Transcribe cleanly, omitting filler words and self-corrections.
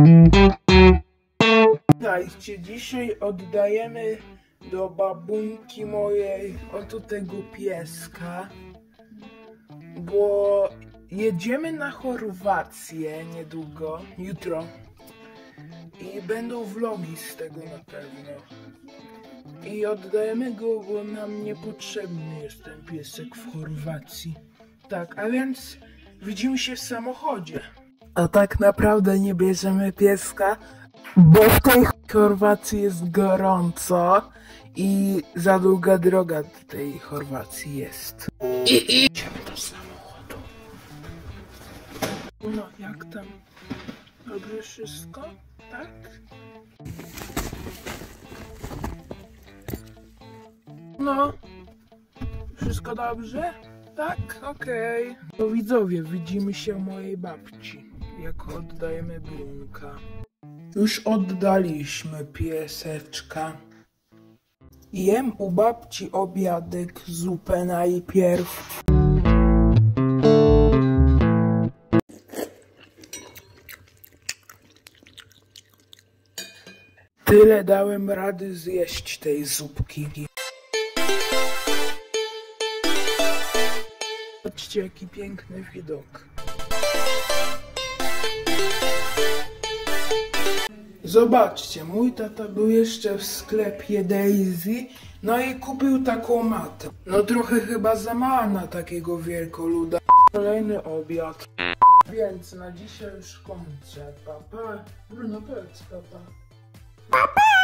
Słuchajcie, dzisiaj oddajemy do babuńki mojej oto tego pieska, bo jedziemy na Chorwację niedługo, jutro, i będą vlogi z tego na pewno. I oddajemy go, bo nam niepotrzebny jest ten piesek w Chorwacji. Tak, a więc widzimy się w samochodzie. A tak naprawdę nie bierzemy pieska, bo w tej Chorwacji jest gorąco i za długa droga do tej Chorwacji jest. Idziemy do samochodu. No, jak tam? Dobrze wszystko? Tak? No, wszystko dobrze? Tak? Okej. To widzowie, widzimy się u mojej babci, jak oddajemy Brunka. Już oddaliśmy pieseczka. Jem u babci obiadek, zupę najpierw. Tyle dałem rady zjeść tej zupki. Patrzcie, jaki piękny widok. Zobaczcie, mój tata był jeszcze w sklepie Daisy, no i kupił taką matę. No trochę chyba za mała na takiego wielkoluda. Kolejny obiad. Więc na dzisiaj już kończę. Papa. Bruno, powiedz papa. Papa!